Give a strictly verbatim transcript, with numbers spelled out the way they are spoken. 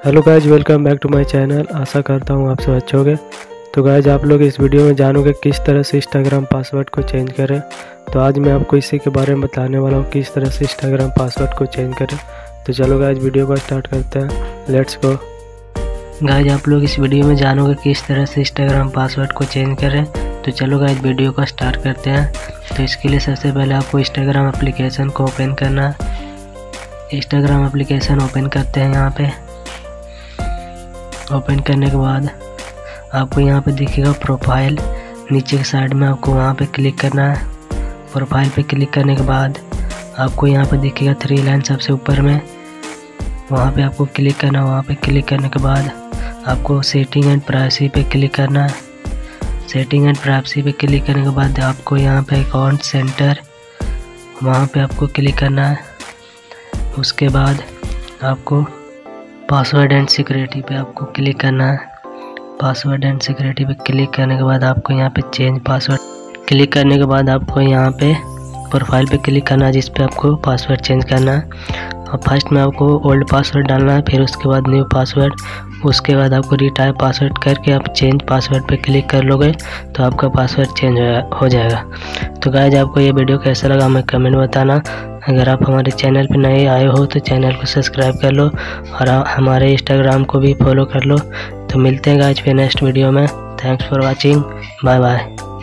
Hello guys, welcome back to my channel. आशा करता हूँ आप सब अच्छे होंगे। तो गाइज, आप लोग इस वीडियो में जानोगे किस तरह से इंस्टाग्राम पासवर्ड को चेंज करें। तो आज मैं आपको इसी के बारे में बताने वाला हूँ किस तरह से इंस्टाग्राम पासवर्ड को चेंज करें। तो चलो गाइज, वीडियो को स्टार्ट करते हैं। Let's go. गाइज, आप लोग इस वीडियो में जानोगे किस तरह से इंस्टाग्राम पासवर्ड को चेंज करें। तो चलो गाइज, वीडियो को स्टार्ट करते हैं। तो इसके लिए सबसे पहले आपको इंस्टाग्राम एप्लीकेशन को ओपन करना है। इंस्टाग्राम एप्लीकेशन ओपन करते हैं। यहाँ पे ओपन करने के बाद आपको यहाँ पे दिखेगा प्रोफाइल, नीचे के साइड में आपको वहाँ पे क्लिक करना है। प्रोफाइल पे क्लिक करने के बाद आपको यहाँ पे दिखेगा थ्री लाइन सबसे ऊपर में, वहाँ पे आपको क्लिक करना है। वहाँ पे क्लिक करने के बाद आपको सेटिंग एंड प्राइवेसी पे क्लिक करना है। सेटिंग एंड प्राइवेसी पे क्लिक करने के बाद आपको यहाँ पे अकाउंट सेंटर, वहाँ पे आपको क्लिक करना है। उसके बाद आपको पासवर्ड एंड सिक्योरिटी पे आपको क्लिक करना है। पासवर्ड एंड सिक्योरिटी पे क्लिक करने के बाद आपको यहाँ पे चेंज पासवर्ड क्लिक करने के बाद आपको यहाँ पे प्रोफाइल पे क्लिक करना है, जिस पे आपको पासवर्ड चेंज करना है। और फर्स्ट में आपको ओल्ड पासवर्ड डालना है, फिर उसके बाद न्यू पासवर्ड, उसके बाद आपको रिटाइप पासवर्ड करके आप चेंज पासवर्ड पे क्लिक कर लोगे तो आपका पासवर्ड चेंज हो जाएगा। तो गाइज, आपको ये वीडियो कैसा लगा हमें कमेंट में बताना। अगर आप हमारे चैनल पे नए आए हो तो चैनल को सब्सक्राइब कर लो और हमारे इंस्टाग्राम को भी फॉलो कर लो। तो मिलते हैं गाइज फिर नेक्स्ट वीडियो में। Thanks for watching, bye bye.